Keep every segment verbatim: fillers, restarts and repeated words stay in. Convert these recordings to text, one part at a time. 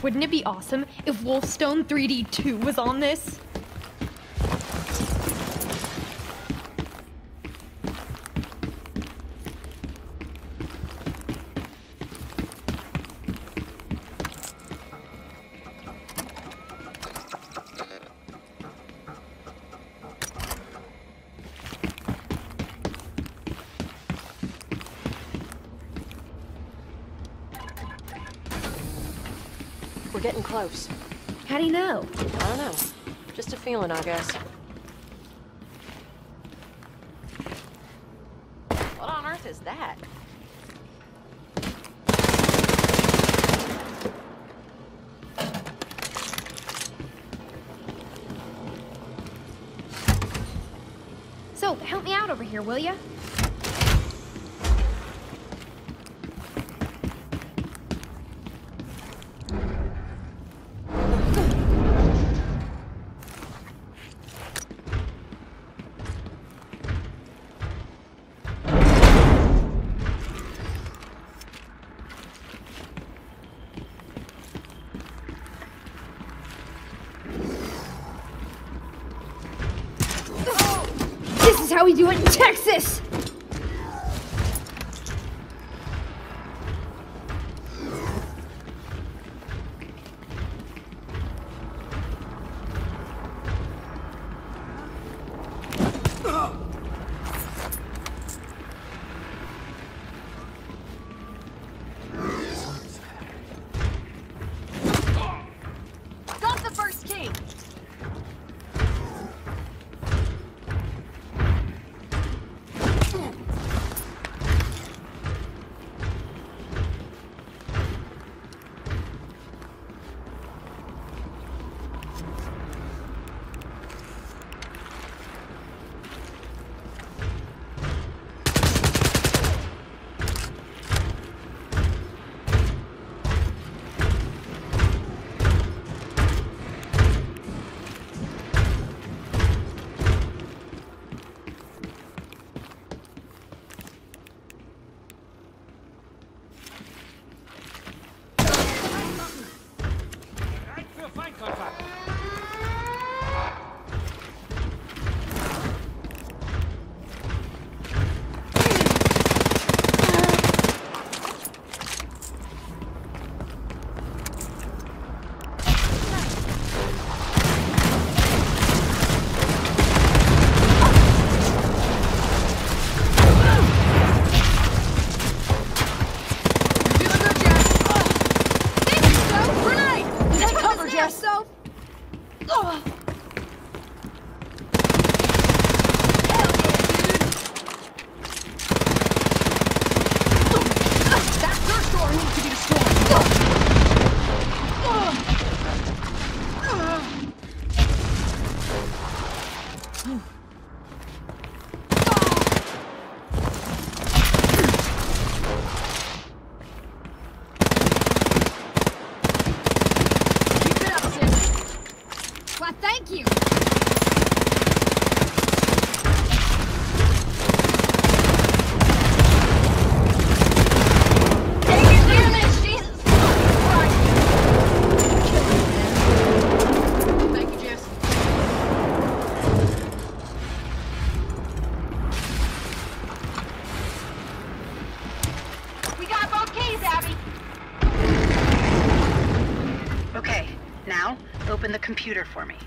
Wouldn't it be awesome if Wolfstone three D two was on this? We're getting close. How do you know? I don't know. Just a feeling, I guess. What on earth is that? So, help me out over here, will ya? This is how we do it in Texas! Got the first key! Thank you! Okay, now open the computer for me.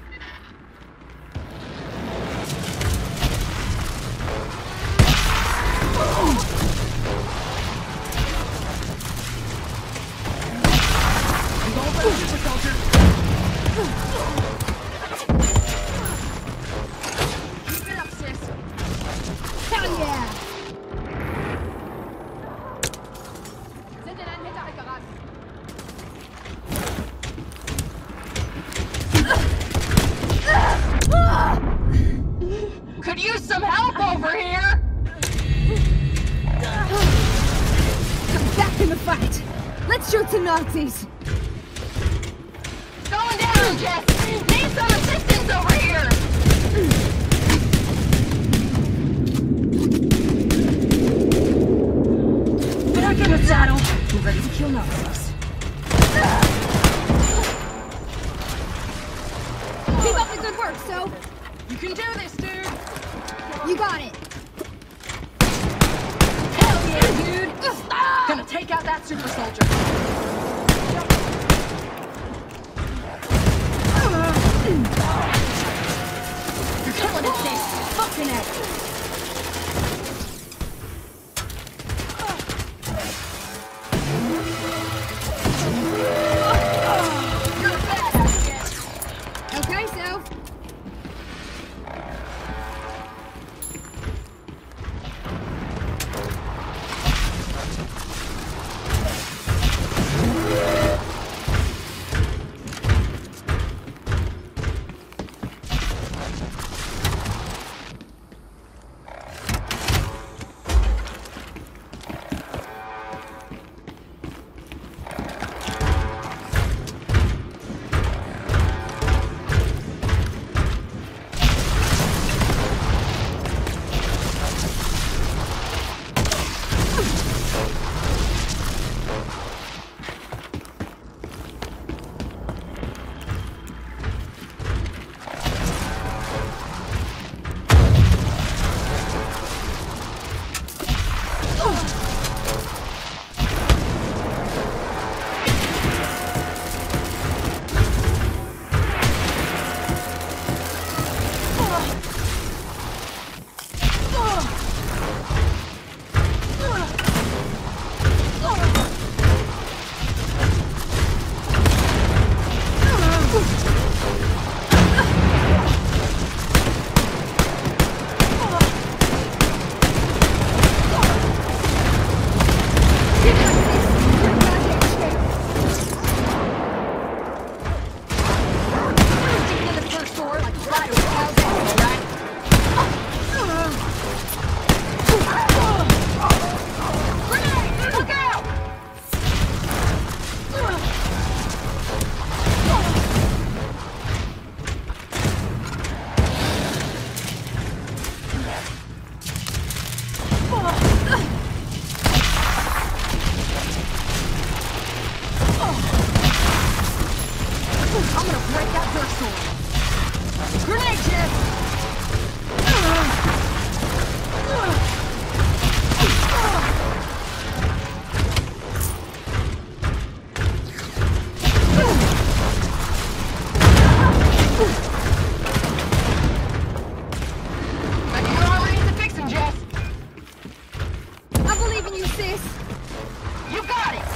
Keep it up, sis. Hell yeah! Sind in einen Hinterhalt geraten. Could use some help over here! I'm back in the fight! Let's shoot some Nazis! Going down, Jess! Need some assistance over here! Back in the saddle! We're ready to kill Nazis. luck, so. You can do this, dude! You got it. Hell yeah, dude! Ah! Gonna take out that super soldier. You're killing it, sis! Fucking it! Okay, so. I'm gonna break that door sword. Grenade, Jess! You're already in the fixin', Jess! I believe in you, sis. You got it!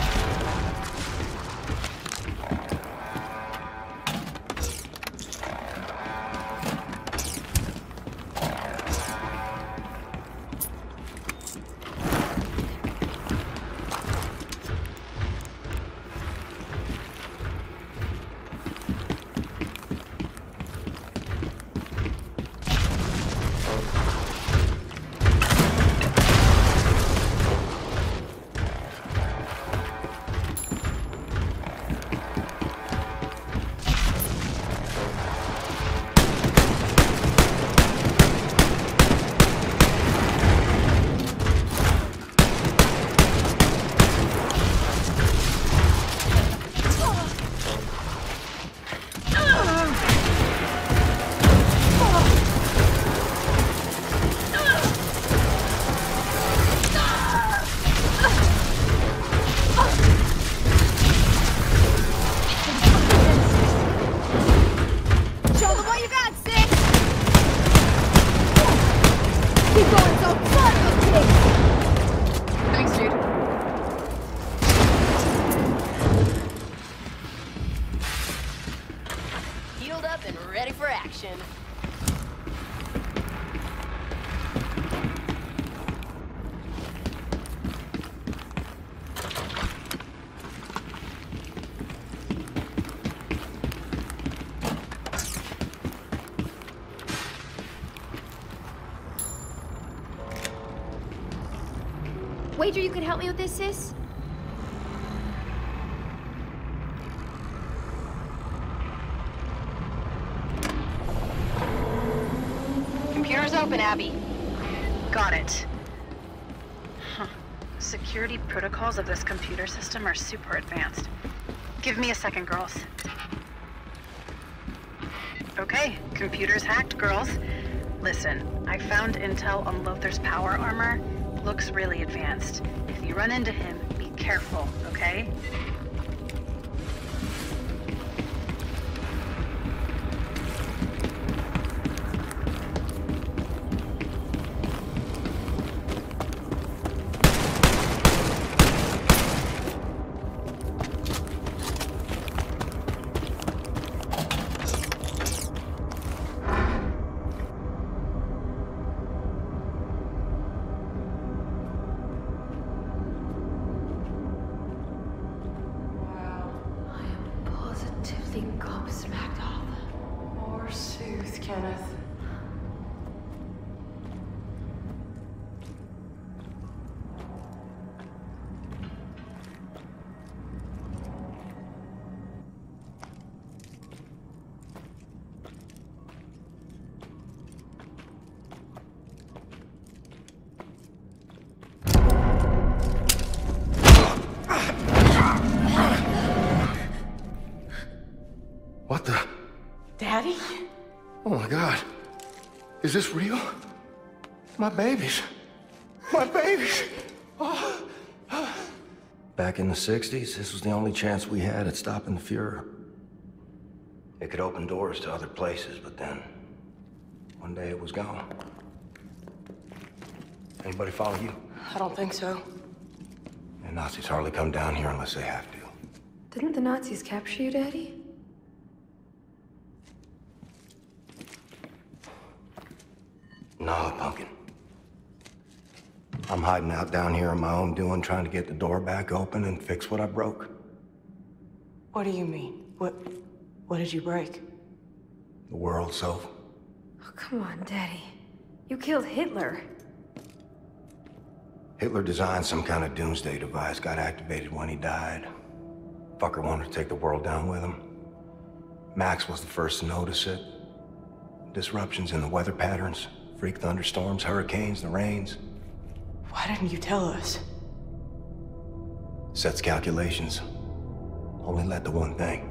Show them what you got, sis. Keep going, so fun, okay? Thanks, dude. Healed up and ready for action. Wager you could help me with this, sis? Computer's open, Abby. Got it. Huh. Security protocols of this computer system are super advanced. Give me a second, girls. Okay, computer's hacked, girls. Listen, I found intel on Lothar's power armor. Looks really advanced. If you run into him, be careful, okay? Gobsmacked all. More soothe, Kenneth. What the? Daddy? Oh my God. Is this real? My babies. My babies. Oh. Back in the sixties, this was the only chance we had at stopping the Fuhrer. It could open doors to other places, but then one day it was gone. Anybody follow you? I don't think so. The Nazis hardly come down here unless they have to. Didn't the Nazis capture you, Daddy? No, Pumpkin. I'm hiding out down here on my own doing, trying to get the door back open and fix what I broke. What do you mean? What... what did you break? The world, so. Oh, come on, Daddy. You killed Hitler. Hitler designed some kind of doomsday device, got activated when he died. Fucker wanted to take the world down with him. Max was the first to notice it. Disruptions in the weather patterns. Freak thunderstorms, hurricanes, the rains. Why didn't you tell us? Sets calculations. Only led to one thing.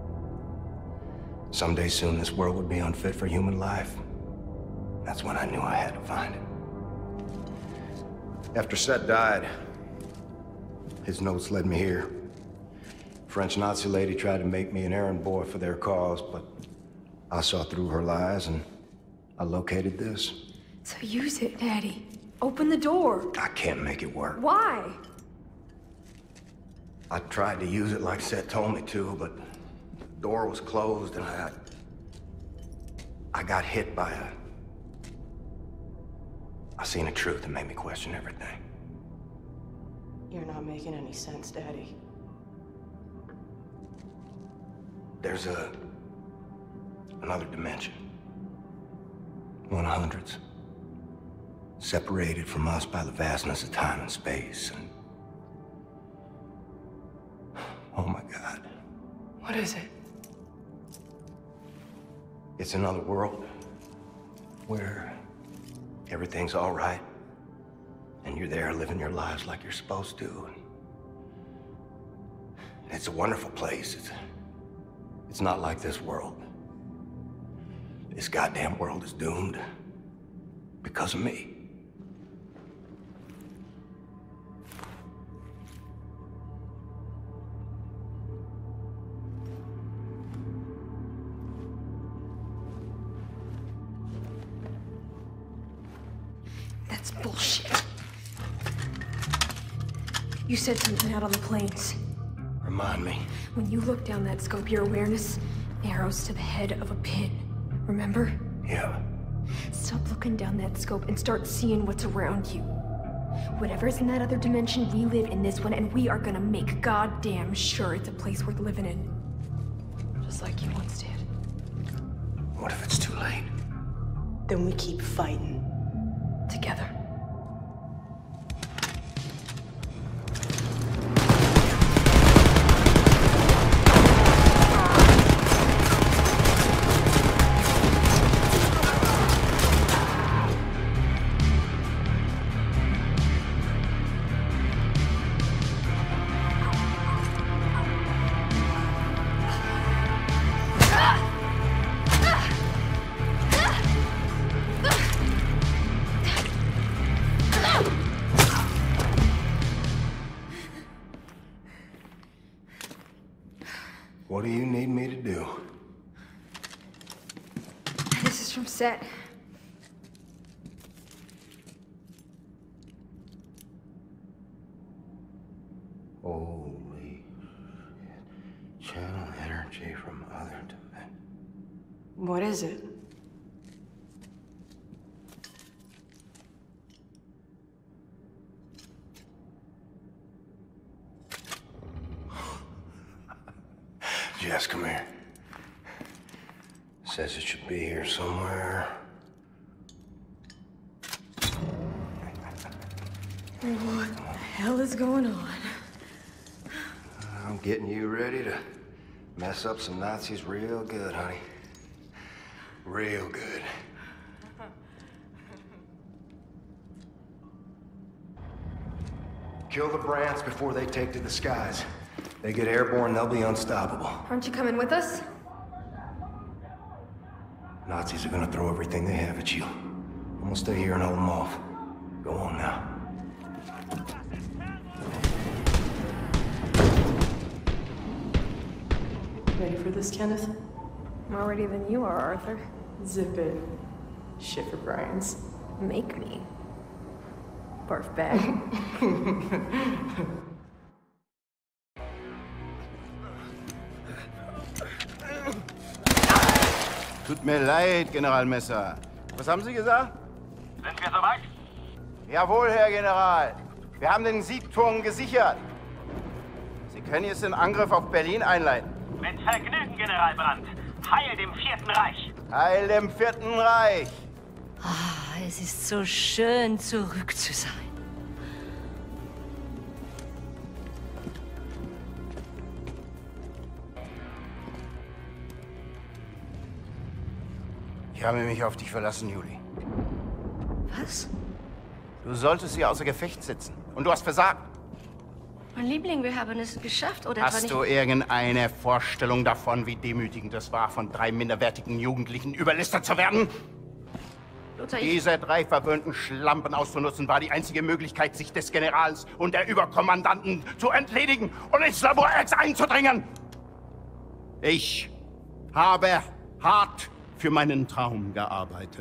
Someday soon this world would be unfit for human life. That's when I knew I had to find it. After Set died, his notes led me here. French Nazi lady tried to make me an errand boy for their cause, but I saw through her lies and I located this. So use it, Daddy. Open the door. I can't make it work. Why? I tried to use it like Set told me to, but the door was closed and I... I got hit by a... I seen a truth that made me question everything. You're not making any sense, Daddy. There's a... another dimension. One of hundreds. Separated from us by the vastness of time and space, and... oh my God. What is it? It's another world. Where... everything's all right. And you're there living your lives like you're supposed to. And it's a wonderful place. It's... it's not like this world. This goddamn world is doomed. Because of me. That's bullshit. You said something out on the plains. Remind me. When you look down that scope, your awareness narrows to the head of a pin. Remember? Yeah. Stop looking down that scope and start seeing what's around you. Whatever's in that other dimension, we live in this one, and we are gonna make goddamn sure it's a place worth living in. Just like you once did. What if it's too late? Then we keep fighting. Together. Ah! What do you need me to do? This is from Set. Holy shit. Channel energy from other dimensions. What is it? Jess, come here. Says it should be here somewhere. What the hell is going on? I'm getting you ready to mess up some Nazis real good, honey. Real good. Kill the Brants before they take to the skies. They get airborne, they'll be unstoppable. Aren't you coming with us? Nazis are gonna throw everything they have at you. I'm gonna stay here and hold them off. Go on now. Ready for this, Kenneth? More ready than you are, Arthur. Zip it. Shit for Brian's. Make me. Barf bag. Tut mir leid, General Messer. Was haben Sie gesagt? Sind wir soweit? Jawohl, Herr General. Wir haben den Siegturm gesichert. Sie können jetzt den Angriff auf Berlin einleiten. Mit Vergnügen, General Brandt. Heil dem Vierten Reich. Heil dem Vierten Reich. Ah, es ist so schön, zurück zu sein. Ich habe mich auf dich verlassen, Juli. Was? Du solltest sie außer Gefecht setzen. Und du hast versagt. Mein Liebling, wir haben es geschafft, oder etwa Hast nicht? du irgendeine Vorstellung davon, wie demütigend es war, von drei minderwertigen Jugendlichen überlistet zu werden? Lothar, ich... Diese drei verwöhnten Schlampen auszunutzen, war die einzige Möglichkeit, sich des Generals und der Überkommandanten zu entledigen und ins Labor X einzudringen. Ich habe hart für meinen Traum gearbeitet.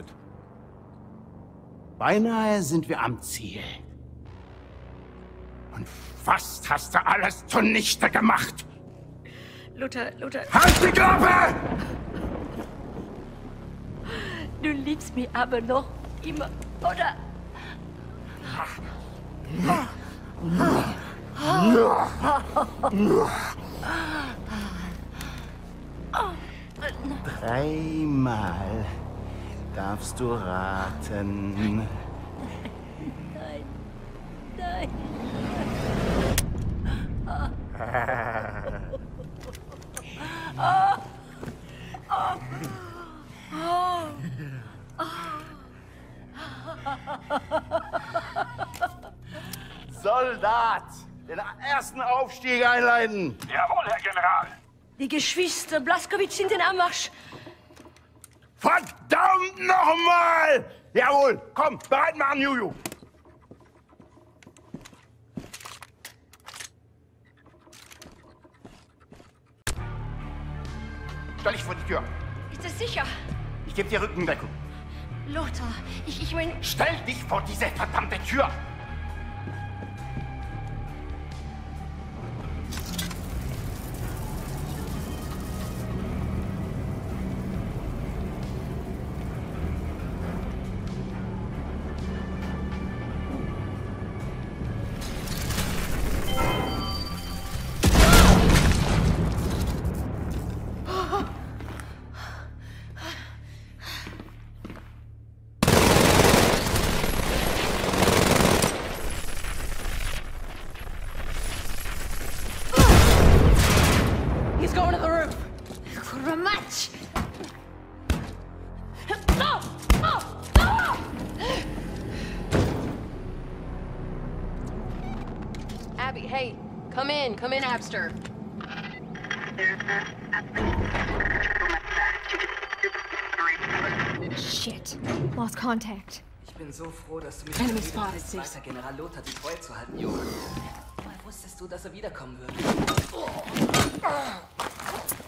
Beinahe sind wir am Ziel. Und fast hast du alles zunichte gemacht. Lothar, Lothar... Halt die Klappe! Du liebst mich aber noch immer, oder? Dreimal darfst du raten. Nein, nein. Soldat, den ersten Aufstieg einleiten. Jawohl, Herr General. Die Geschwister Blaskowitsch sind in Anmarsch. Verdammt nochmal! Jawohl, komm, bereit machen, Juju. Stell dich vor die Tür. Ist es sicher? Ich gebe dir Rückendeckung. Lothar, ich, ich meine... Stell dich vor diese verdammte Tür! Abby, hey, come in, come in, Abster. Shit. Lost contact. Ich bin so froh, dass du mich Enemy wieder spotted. bist, weiter General Lothar die Treue zu halten, Junge. Woher wusstest du, dass er wiederkommen würde?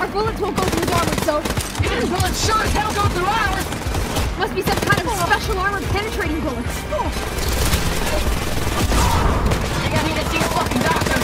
Our bullets won't go through his armor, so... His bullets sure as hell go through ours! Must be some kind of special armor penetrating bullets. You gotta get these fucking doctors!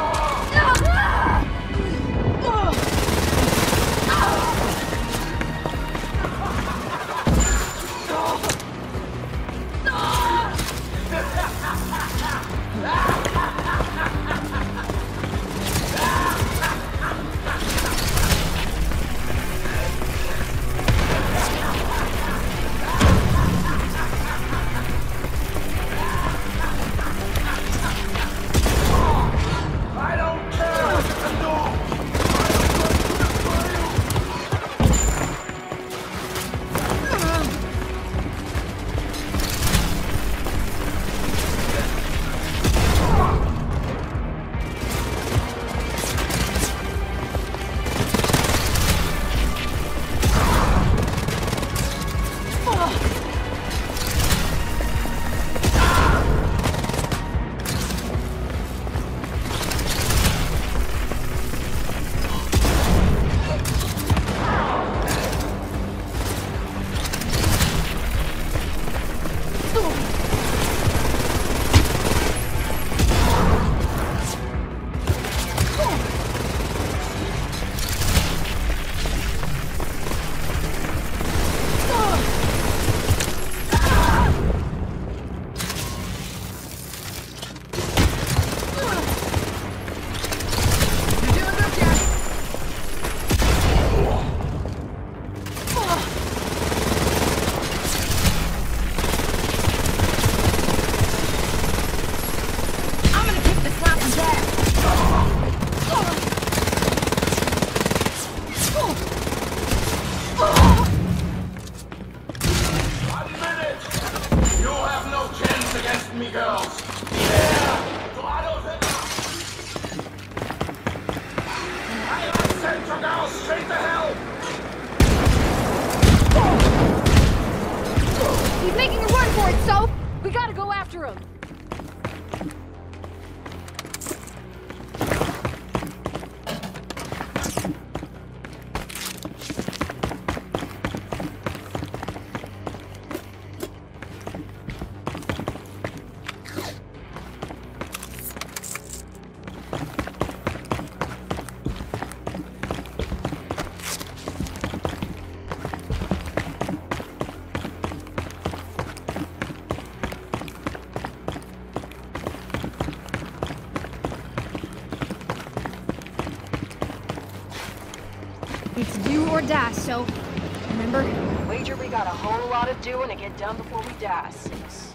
It's do or die, so remember? Wager we got a whole lot of doing to get done before we die, sis.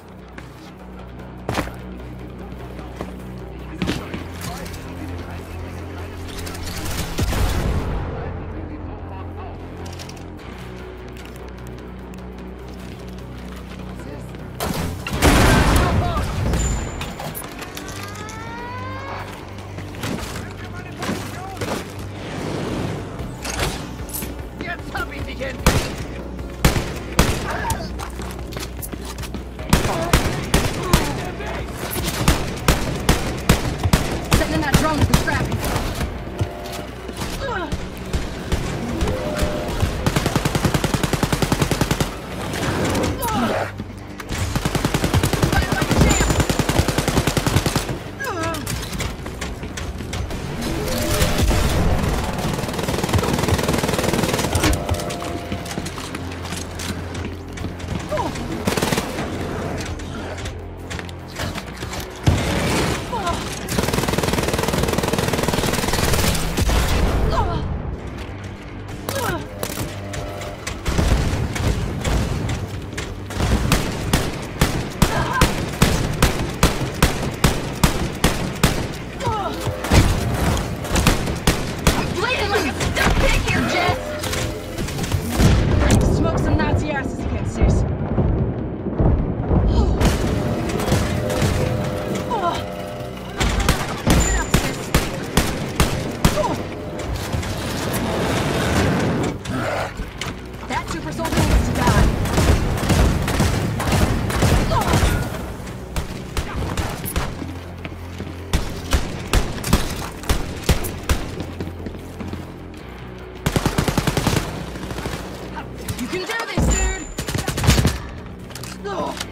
Jetzt hab ich dich endlich! can do this, dude! Oh.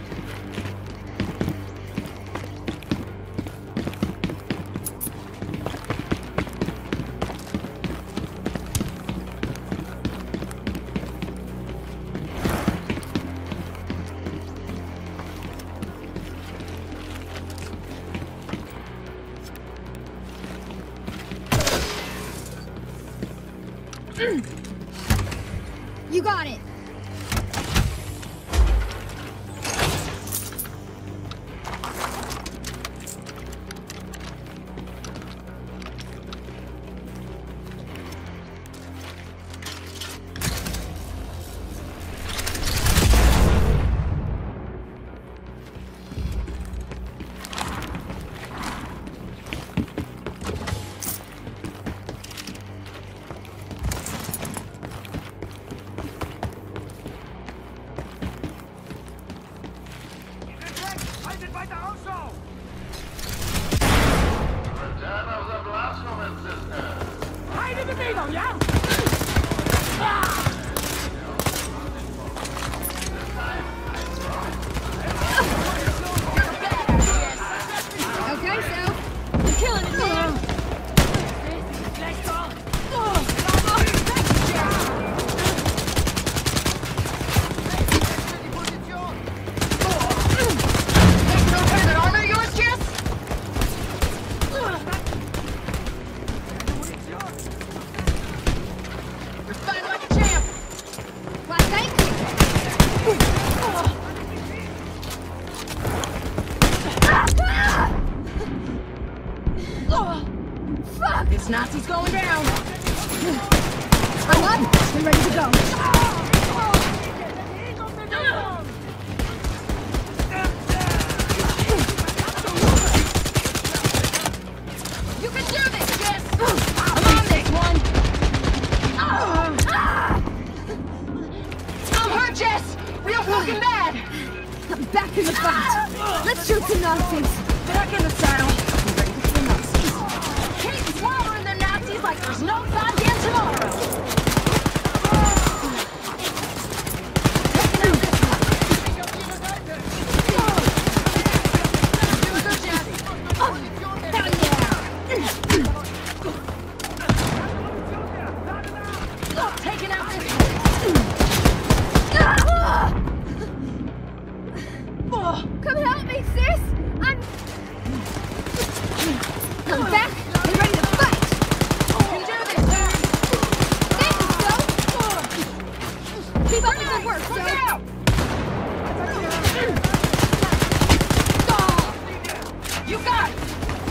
You got it! Nazi's going down! I'm up and ready to go. You can do this, Jess! I'm on this one! I'm hurt, Jess! Real fucking bad! I'm back in the fight! Let's shoot some Nazis! Back in the saddle! Slaughtering the Nazis like there's no goddamn tomorrow! Taking out this one! Doing good, Jess! Oh, hell yeah! Taking out this one! Come help me, sis! I'm... I'm back! Keep up with the work, so. You got it!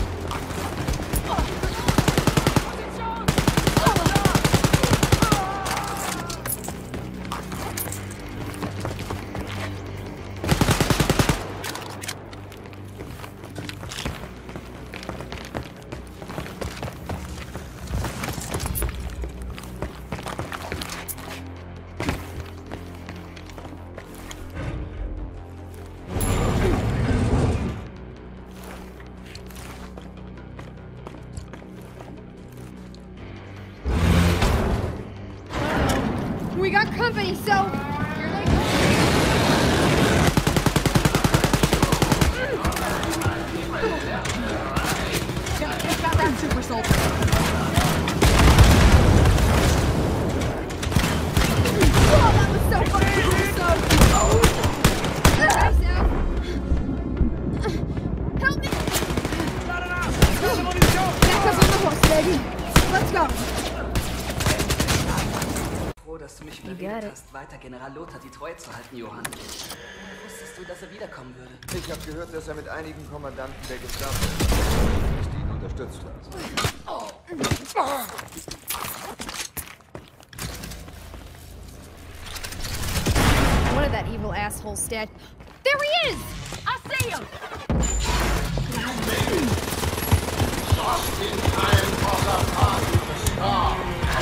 We got company, so... Here they come. Gonna take out that super soldier. Oh, that was so fucking so... Oh. Okay, so... Help me! Back up on the horse, baby. Let's go. Dass du mich bewegt hast, weiter General Lothar die Treue zu halten, Johann. Wusstest du, dass er wiederkommen würde? Ich habe gehört, dass er mit einigen Kommandanten der Gestapo ihn unterstützt hat. One of that evil asshole's dead. There he is! I see him! Just in time for the party to start.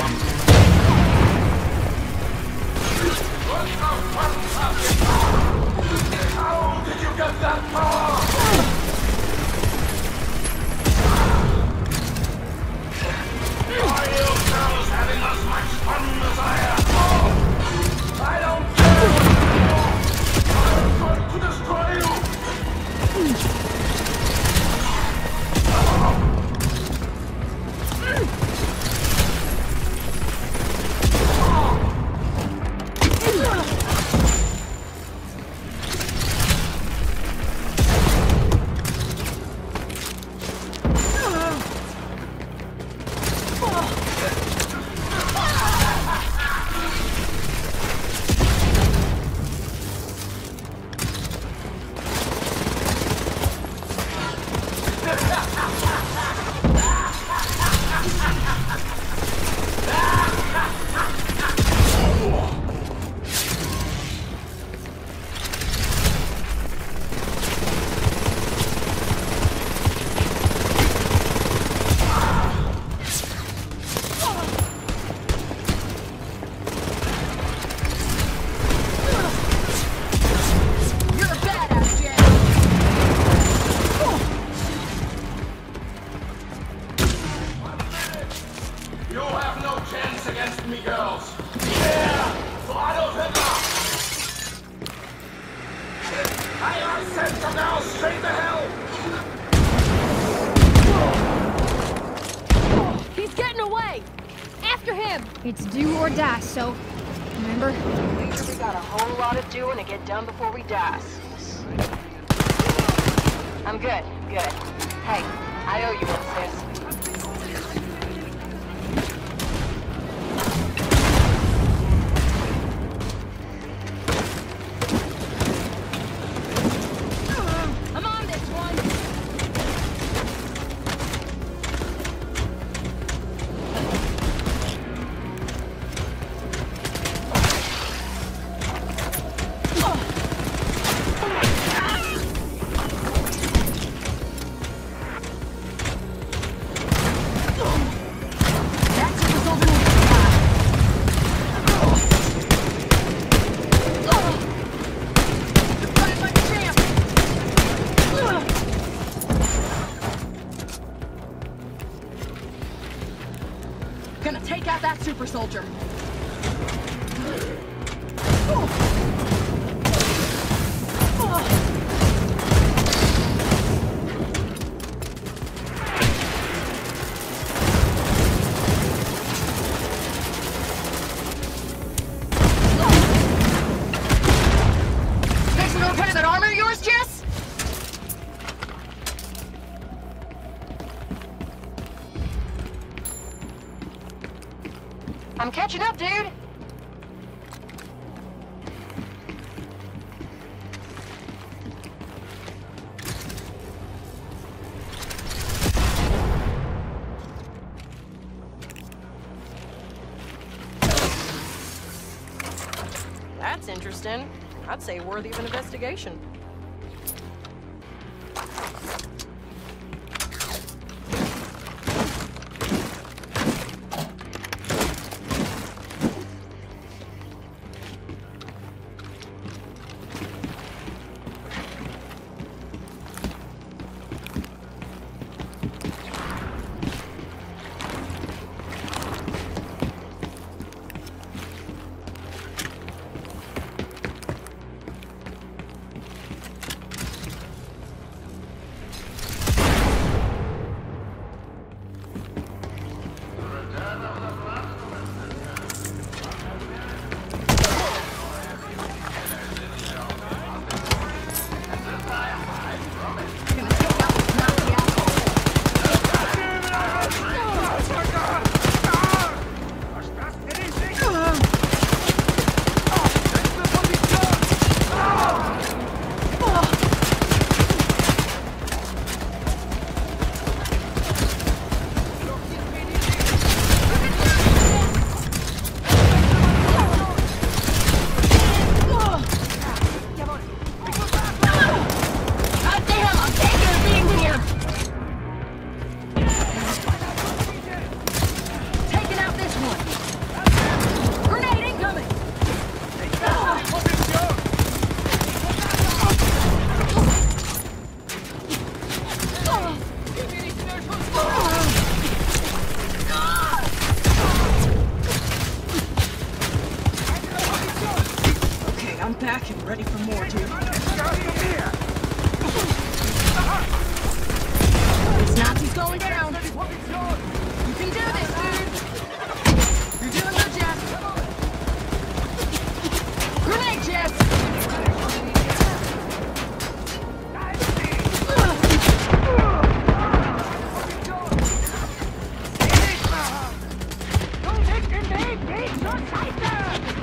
What the fuck have you done? How did you get that far? Are you girls having as much fun as I am? have no chance against me, girls. Yeah! For Adolf Hitler! I have sent the girls straight to hell! He's getting away! After him! It's do or die, so remember? We got a whole lot of doing to get done before we die, sis. I'm good, good. Hey, I owe you one, sis. I'm on this one! Gonna take out that super soldier. Fixing to repair that armor of yours, Jess? I'm catching up, dude. That's interesting. I'd say worthy of an investigation. Back and ready for more, dude. This Nazi's going down. You can do this, dude. You're doing good, Jess. Grenade, Jess. Don't take grenade, please. Don't fight there.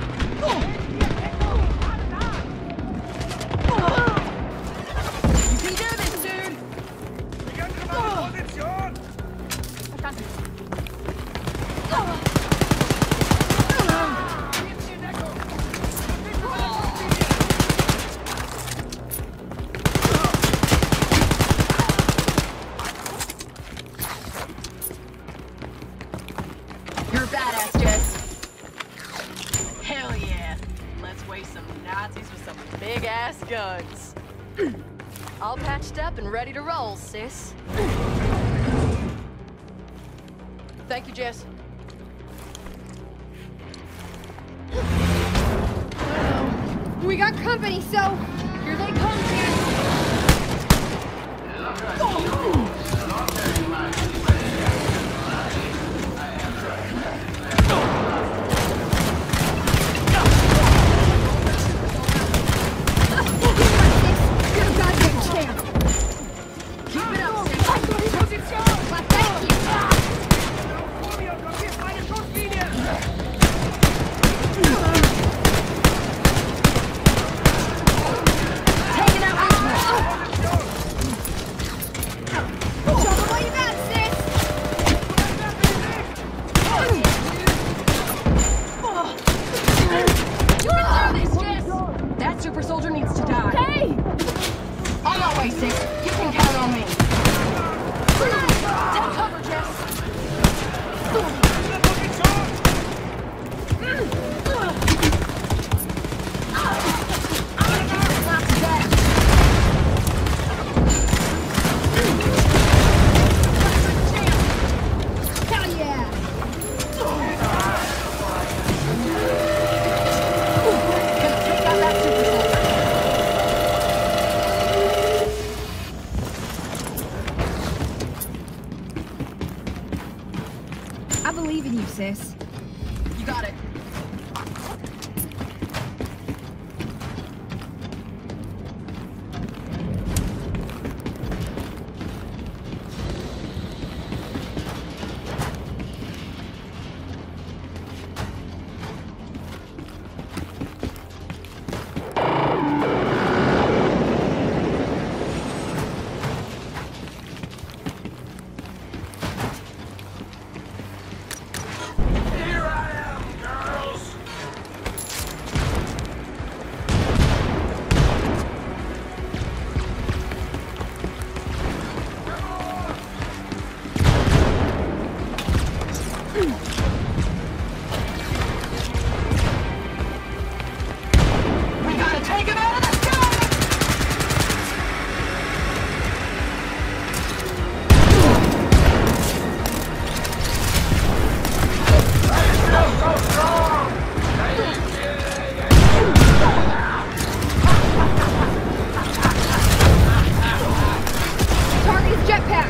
You're a badass, Jess. Hell yeah. Let's waste some Nazis with some big-ass guns. All patched up and ready to roll, sis. Thank you, Jess. We got company, so here they come, Jess. You're a goddamn champ. Keep it up, Sis. Well, thank you. Take it out. Show them what you got, Sis. You can do this, Jess. That super soldier needs to die. Hey! On my way, Sis. You can count on me. Take cover, Jess. Hell yeah! Take out that super soldier. I believe in you, Sis. You got it. We gotta take him out of the sky! Target is jetpack.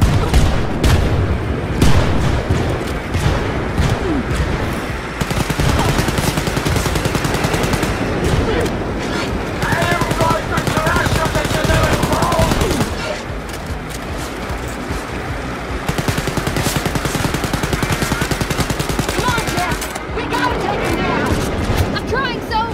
Come on, Jess! We gotta take him down! I'm trying, so.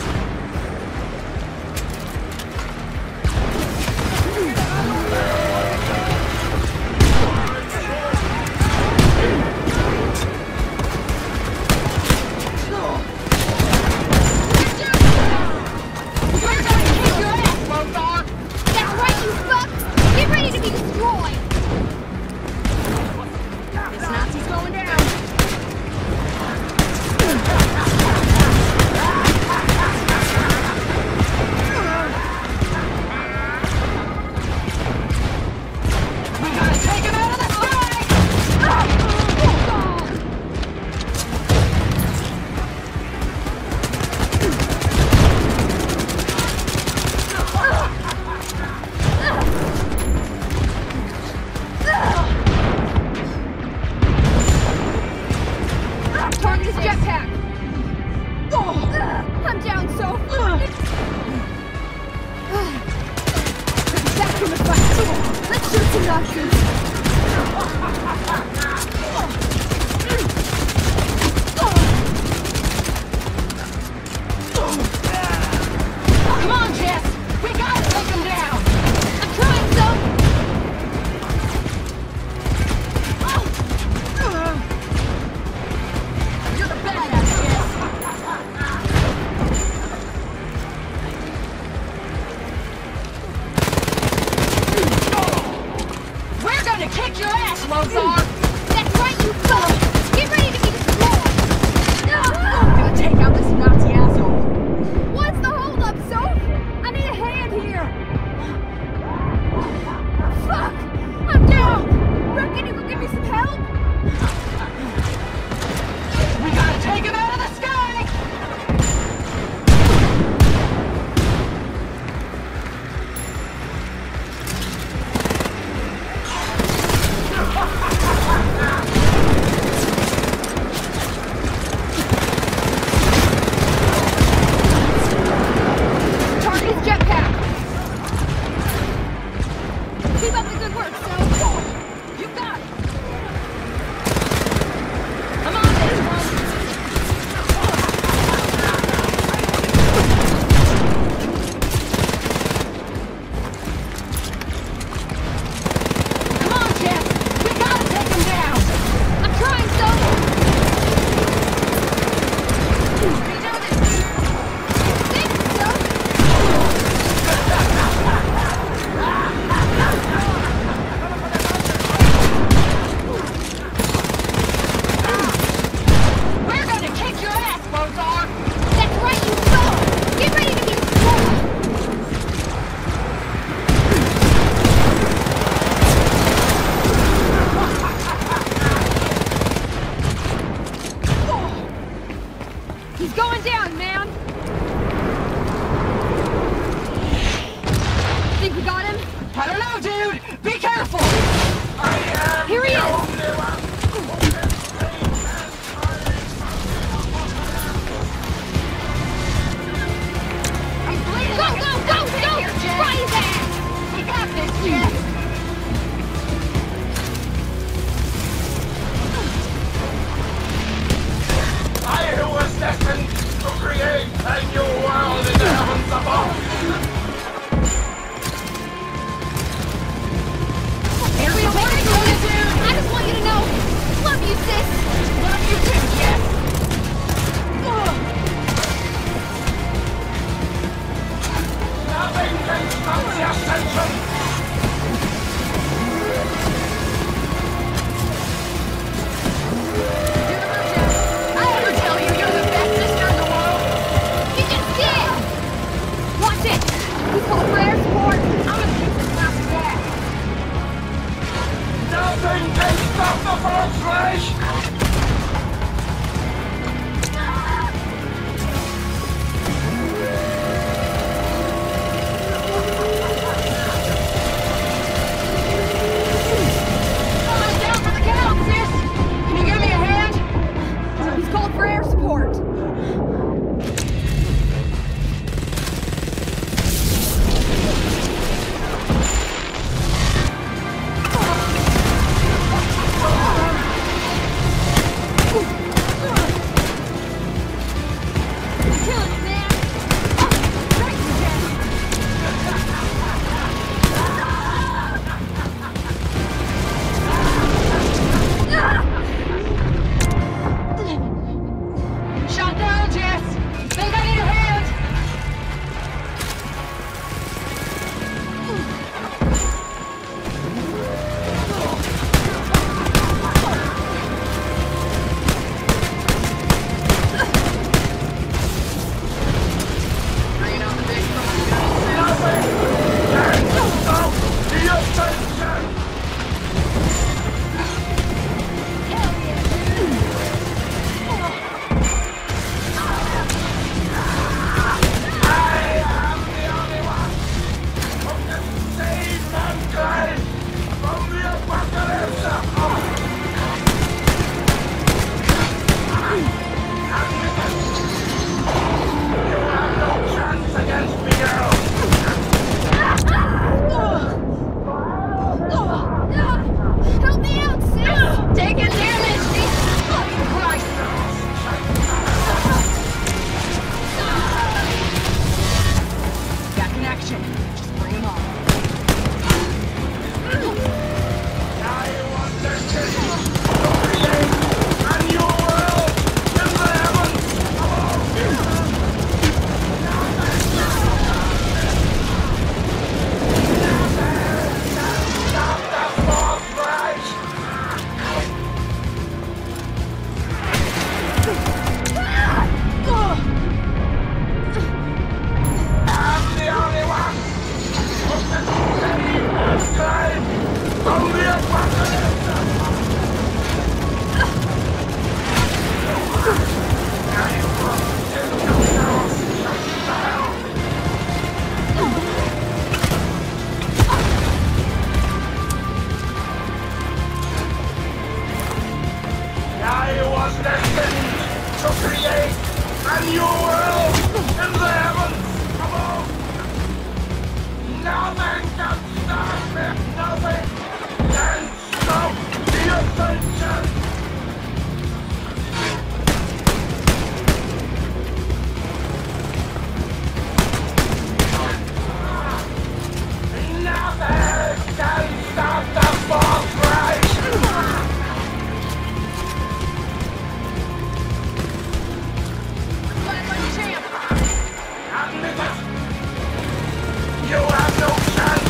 We're gonna kick your ass, Lothar! That right, you fuck! Get ready to be destroyed! This Nazi's going down! We gotta take him out of the sky! Target is jetpack. I'm down, so. Back in the fight. Let's shoot some Nazis. Come on, Jess! We gotta take him down! I'm trying, so. You're the badass, Jess! We're gonna kick your ass, Lothar! He's going down, man! Think we got him? I don't know, dude! Be careful! Here he is! Go, go, go, go! Try his ass! You got this, Jess! I who was destined to create a new world in the heavens above! Here we are, dude! I just want you to know, love you, sis! Love you too, Jess! Nothing can stop the ascension! He's called for air support! I'm gonna keep this mouse gas! Nothing can stop the first flash! Coming down for the count, sis! Can you give me a hand? He's called for air support! Shot down, Jess! Think I need a hand? Bringing out the big Nothing can stop the ascension! Help me out, sis! Taking damage! Jesus fucking Christ! Got connection. Just bring him on. I want destiny to create a new world in the heavens above! Stop the fourth Reich! I'm the only one who can save mankind from the apocalypse! I want I was destined to create a new world in the heavens above! Nothing can stop me! Nothing can stop the ascension! Nothing can stop the Fourth Reich! You have no chance!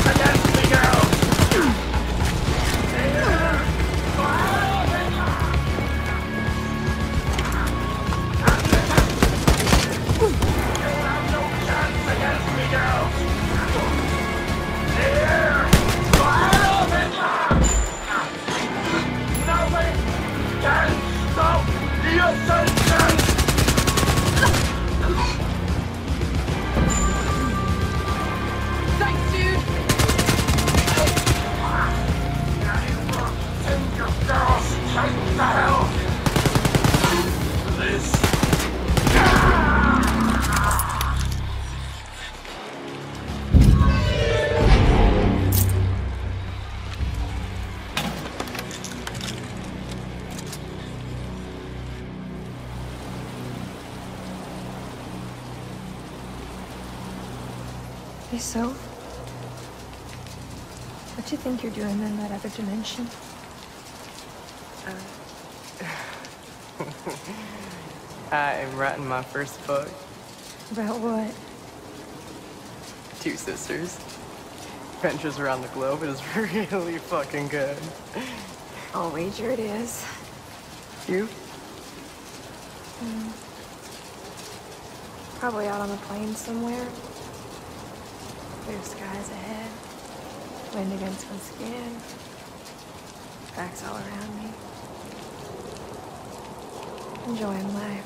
Hey, so? What do you think you're doing in that other dimension? Uh, I'm writing my first book. About what? Two sisters. Adventures around the globe. It is really fucking good. I'll wager it is. You? Mm. Probably out on the plains somewhere. Clear skies ahead. Wind against my skin. Facts all around me. Enjoying life.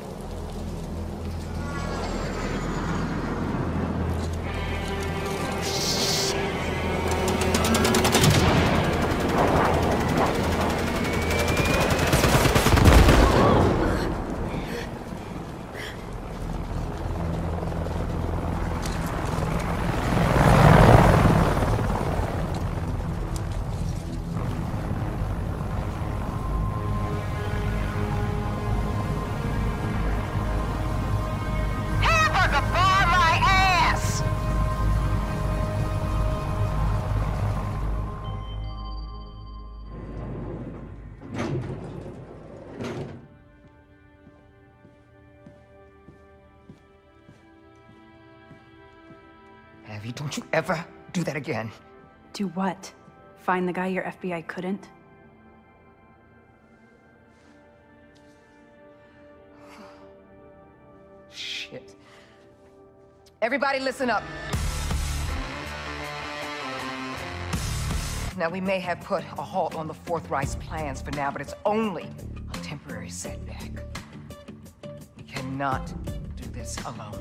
Abby, don't you ever do that again. Do what? Find the guy your F B I couldn't? Shit. Everybody listen up. Now, we may have put a halt on the Fourth Reich's plans for now, but it's only a temporary setback. We cannot do this alone.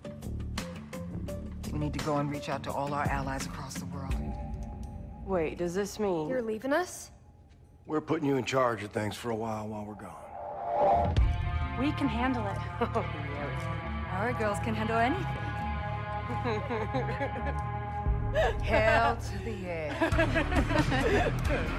We need to go and reach out to all our allies across the world. Wait, does this mean... You're leaving us? We're putting you in charge of things for a while while we're gone. We can handle it. Our girls can handle anything. Hell to the yeah.